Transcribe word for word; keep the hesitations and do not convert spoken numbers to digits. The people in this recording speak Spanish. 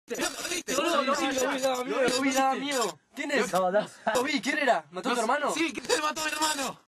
Boludo, lo vi, lo vi, daba miedo, lo vi, daba miedo. ¿Quién es? Lo vi, ¿quién era? ¿Mató a tu hermano? Sí, que te mató a mi hermano.